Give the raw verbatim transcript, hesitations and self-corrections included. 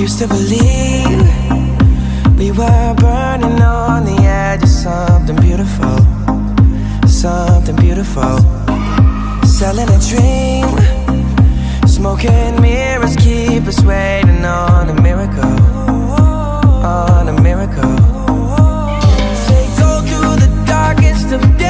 used to believe we were burning on the edge of something beautiful, something beautiful. Selling a dream, smoking mirrors keep us waiting on a miracle, on a miracle. Say go through the darkest of days,